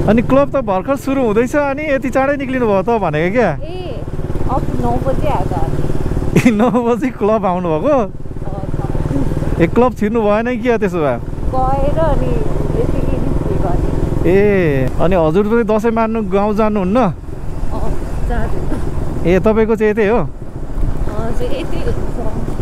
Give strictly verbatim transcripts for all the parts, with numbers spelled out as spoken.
अनि क्लब त भर्खर सुरु हुँदैछ अनि यति चाँडै निक्लिनु भयो त भनेको क्या ए अब नौ बजे आएको ए नौ बजी क्लब आउनु भएको ए क्लब छिर्नु भएन कि त्यसो भए गएर अनि यतिकै निस्केको अनि ए अनि हजुर पनि दसैँ मार्नु गाउँ जानुहुन्न ए तपाईँको चाहिँ यतै हो हजुर यतै हुन्छ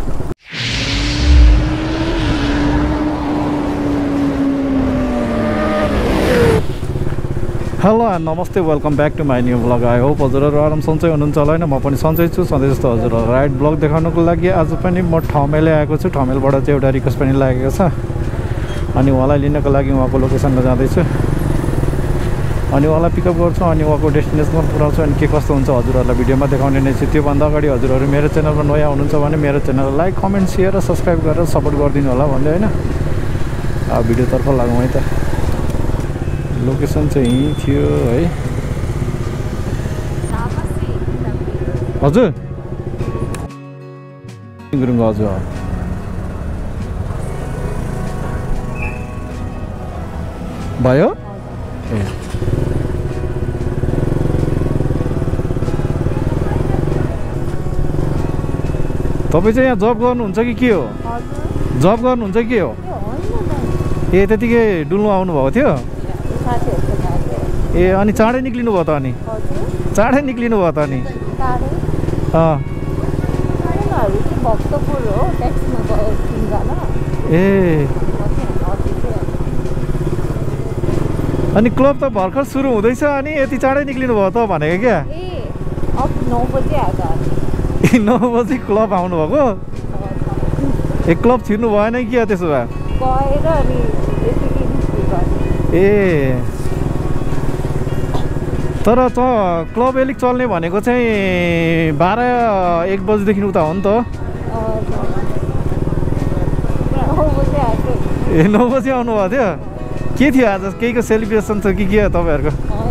हेलो एन्ड नमस्ते welcome back to my new blog I hope हजुरहरू आराम सन्चै हुनुहुन्छ होला होइन म पनि सन्चै छु सधैँ जस्तो हजुरहरू राइड ब्लग देखाउनुको लागि आज पनि म ठमेलै आएको छु ठमेलबाट चाहिँ एउटा रिक्वेस्ट पनि लागेको छ अनि उहाँलाई लिनको लागि उहाँको लोकेसनमा जाँदैछु अनि उहाँलाई पिकअप गर्छु अनि उहाँको डेस्टिनेसनमा पुऱ्याउँछु अनि के कस्तो हुन्छ हजुरहरूलाई भिडियोमा देखाउने नै छु त्योभन्दा अगाडि हजुरहरू मेरो च्यानलमा नयाँ हुनुहुन्छ भने मेरो च्यानललाई लाइक कमेन्ट सेयर र सब्सक्राइब गरेर सपोर्ट गरिदिनु होला भन्दै होइन भिडियोतर्फ लागौँ है त लोकेसन चाहिँ यहीँ थियो है हजुर गुरुङ हजुर भयो ए तपाईँ चाहिँ यहाँ जब गर्नुहुन्छ कि के हो जब गर्नुहुन्छ कि के हो ए त्यतिकै डुल्नु आउनुभएको थियो ए अनि चाँडै निक्लिनु भयो त अनि चाँडै निक्लिनु भयो त अनि ए अनि क्लब त भर्खर सुरु हुँदैछ अनि यति चाँडै निक्लिनु भयो त भनेको क्या नौ बजे आएको ए नौ बजी क्लब आउनु भएको ए क्लब छिर्नु भएन कि त्यसो भए गएर अनि यतिकै निस्केको ए तर त क्लब अलिक चल्ने भनेको चाहिँ बाह्र एक बजीदेखि उता हो नि त ए नौ बजी आउनुभएको थियो के थियो आज केहीको सेलिब्रेसन छ कि के हो तपाईँहरूको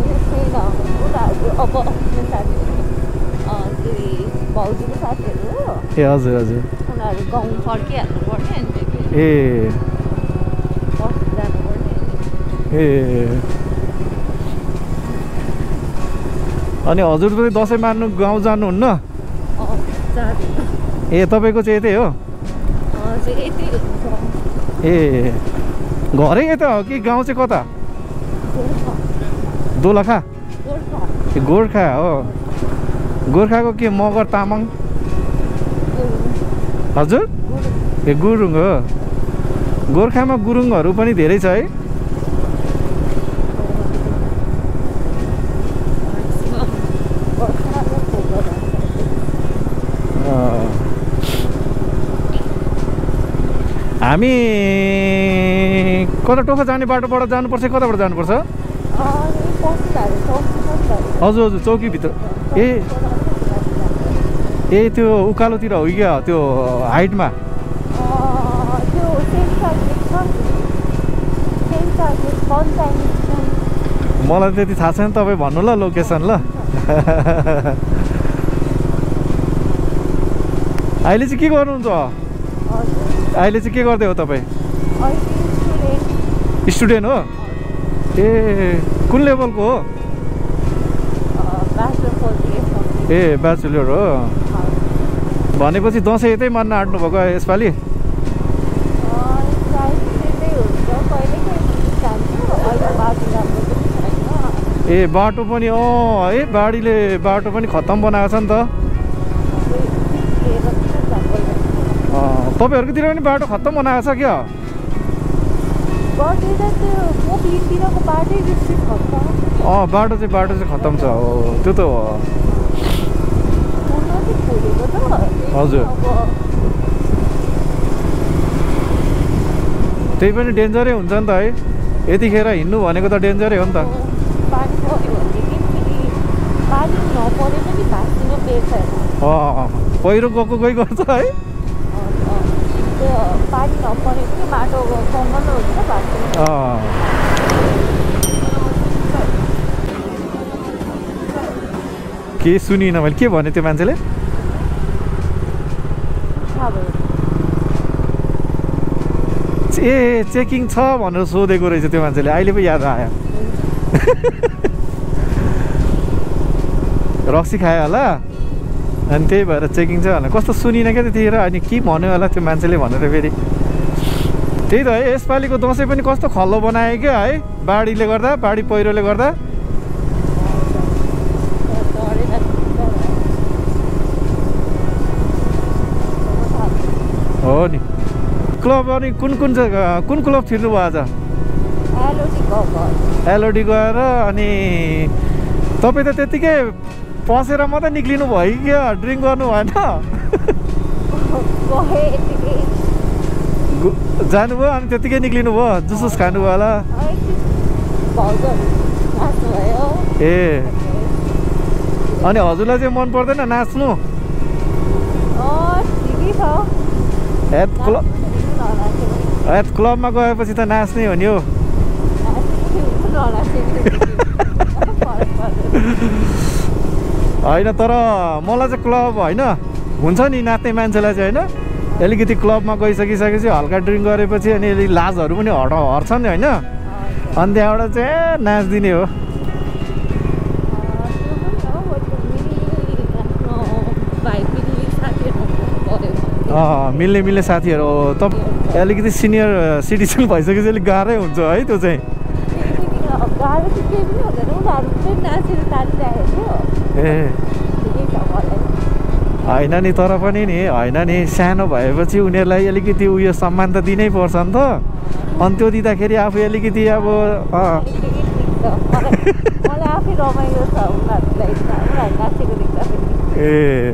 ए हजुर हजुर ए ए अनि हजुर पनि दसैँ मार्नु गाउँ जानुहुन्न ए तपाईँको चाहिँ यतै हो ए घरै यता हो कि गाउँ चाहिँ कता दोलखा ए गोर्खा हो गोर्खाको के मगर तामाङ हजुर ए गुरुङ हो गोर्खामा गुरुङहरू पनि धेरै छ है हामी कता टोखा जाने बाटोबाट जानुपर्छ कताबाट जानुपर्छ हजुर हजुर चौकीभित्र ए ए त्यो उकालोतिर हो क्या त्यो हाइटमा मलाई त्यति थाहा छैन तपाईँ भन्नु ल लोकेसन ल अहिले चाहिँ के गर्नुहुन्छ अहिले चाहिँ के गर्दै हो तपाईँ स्टुडेन्ट हो ए कुन लेभलको हो ए ब्याचलर हो भनेपछि दसैँ यतै मान्न आँट्नु भएको यसपालि ए बाटो पनि अँ है बाढीले बाटो पनि खत्तम बनाएको छ नि त तपाईँहरूकोतिर पनि बाटो खत्तम बनाएको छ क्या अँ बाटो चाहिँ बाटो चाहिँ खत्तम छ हो त्यो त हो हजुर त्यही पनि डेन्जरै हुन्छ नि त है यतिखेर हिँड्नु भनेको त डेन्जरै हो नि त अँ पहिरो गएको गइ गर्छ है के सुनिनँ मैले के भने त्यो मान्छेले ए चेकिङ छ भनेर सोधेको रहेछ त्यो मान्छेले अहिले पो याद आयो रक्सी खायो होला अनि त्यही भएर चेकिङ चाहिँ होला कस्तो सुनिन क्या त्यतिखेर अनि के भन्यो होला त्यो मान्छेले भनेर फेरि त्यही त है यसपालिको दसैँ पनि कस्तो खल्लो बनायो क्या है बाढीले गर्दा बाढी पहिरोले गर्दा हो नि क्लब अनि कुन कुन चाहिँ कुन क्लब छिर्नु भयो आज एलओडी गएर अनि तपाईँ त त्यतिकै पसेर मात्रै निक्लिनु भयो क्या ड्रिङ्क गर्नु भएन जानुभयो अनि त्यतिकै निक्लिनु भयो जुसुस खानुभयो होला ए अनि हजुरलाई चाहिँ मन पर्दैन नाच्नु हेड क्लब हेड क्लबमा गएपछि त नाच्ने हो नि हो होइन तर मलाई चाहिँ क्लब होइन हुन्छ नि नाच्ने मान्छेलाई चाहिँ होइन अलिकति क्लबमा गइसकिसकेपछि हल्का ड्रिङ्क गरेपछि अनि अलिक लाजहरू पनि हट हट्छ नि होइन अनि त्यहाँबाट चाहिँ नाचिदिने हो मिल्ने मिल्ने साथीहरू तपाईँ अलिकति सिनियर सिटिजन भइसकेपछि अलिक गाह्रै हुन्छ है त्यो चाहिँ ए होइन नि तर पनि नि होइन नि सानो भएपछि उनीहरूलाई अलिकति उयो सम्मान त दिनै पर्छ नि त अनि त्यो दिँदाखेरि आफू अलिकति अब ए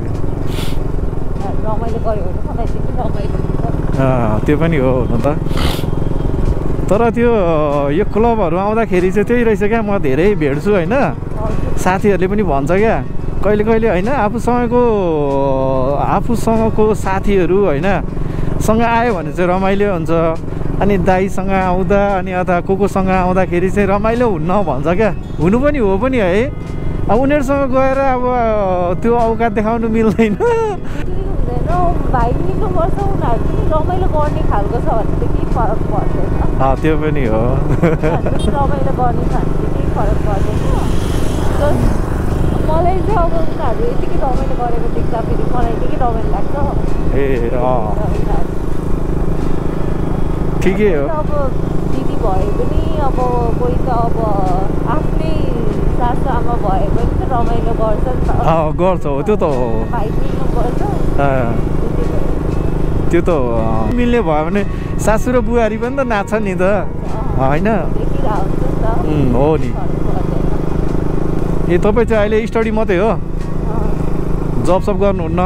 त्यो पनि हो हुन त तर त्यो यो क्लबहरू आउँदाखेरि चाहिँ त्यही रहेछ क्या म धेरै भेट्छु होइन साथीहरूले पनि भन्छ क्या कहिले कहिले होइन आफूसँगको आफूसँगको साथीहरू होइन सँग आयो भने चाहिँ रमाइलो हुन्छ अनि दाइसँग आउँदा अनि अथवा को कोसँग आउँदाखेरि चाहिँ रमाइलो हुन्न भन्छ क्या हुनु पनि हो पनि है अब उनीहरूसँग गएर अब त्यो औकात देखाउनु मिल्दैन त्यो पनि हो मलाई चाहिँ अब उनीहरू यतिकै रमाइलो गरेको देख्दा फेरि मलाई यतिकै रमाइलो लाग्छ ए अँ ठिकै हो अब दिदी भए पनि अब कोही त अब आफ्नै सासु आमा भए पनि त रमाइलो गर्छ नि त गर्छ हो त्यो त हो भाइ मिल्नुपर्छ त्यो त मिल्ने भयो भने सासु र बुहारी पनि त नाच्छ नि त होइन हो नि ए तपाईँ चाहिँ अहिले स्टडी मात्रै हो जब सब गर्नुहुन्न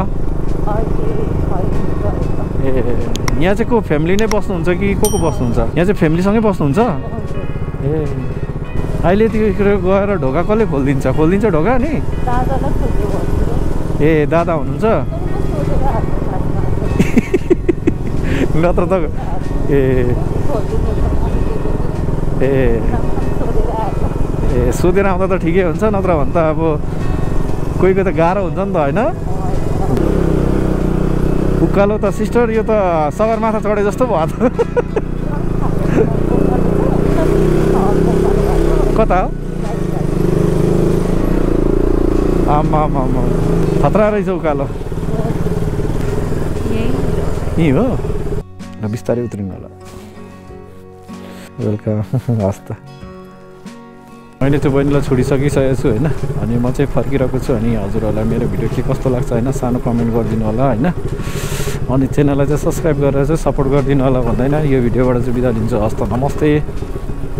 ए यहाँ चाहिँ को फ्यामिली नै बस्नुहुन्छ कि को को बस्नुहुन्छ यहाँ चाहिँ फ्यामिलीसँगै बस्नुहुन्छ ए अहिले त्यो गएर ढोका कसले खोलिदिन्छ खोलिदिन्छ ढोका नि ए दादा हुनुहुन्छ नत्र त ए ए ए सोधेर आउँदा त ठिकै हुन्छ नत्र भने त अब कोही कोही त गाह्रो हुन्छ नि त होइन उकालो त सिस्टर यो त सगरमाथा चढे जस्तो भयो त कता हो आमा आमा खतरा रहेछ उकालो यहीँ हो बिस्तारै उत्रिनु होला वेलकम हस् त मैले चाहिँ बहिनीलाई छोडिसकिसकेको छु होइन अनि म चाहिँ फर्किरहेको छु अनि हजुरहरूलाई मेरो भिडियो के कस्तो लाग्छ होइन सानो कमेन्ट गरिदिनु होला होइन अनि च्यानललाई चाहिँ सब्सक्राइब गरेर चाहिँ सपोर्ट गरिदिनु होला भन्दैन यो भिडियोबाट चाहिँ बिदा लिन्छु हस् त नमस्ते।